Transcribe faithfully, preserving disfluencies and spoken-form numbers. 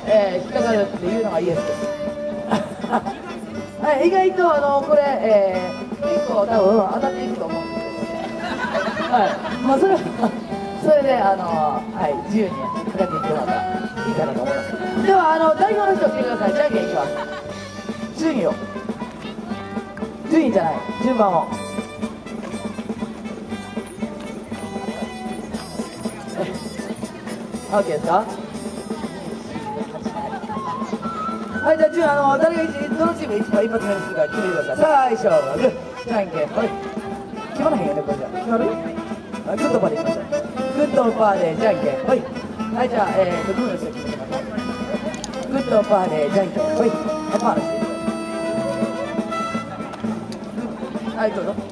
えー、引っかかるっていうのがイエスですはい、意外とあのこれ、えー、結構多分当たっていくと思うんですけどねはいまあそれはそれであのはい自由にかかっていってもらったらいいかなと思います。ではあの代表の人来てください。じゃんけんいきます。順位を順位じゃない順番をオッケーですか。はい、じゃあ順あの誰が一どのチーム一番一発目にするか決めてください。最初はグーじゃんけんほい。決まらへんよねこれじゃ。決まる？あグッドパーでいきましょう。グッドパーでじゃんけんほい。はい、じゃあえーとグーの人決めてください。グッドパーでじゃんけんほい。パーの人。はい、どうぞ。